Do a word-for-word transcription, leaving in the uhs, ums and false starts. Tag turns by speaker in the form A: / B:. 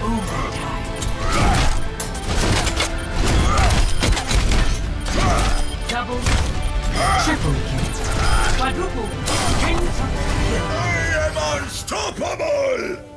A: Double, triple kill, quadruple, pentakill.
B: I am unstoppable!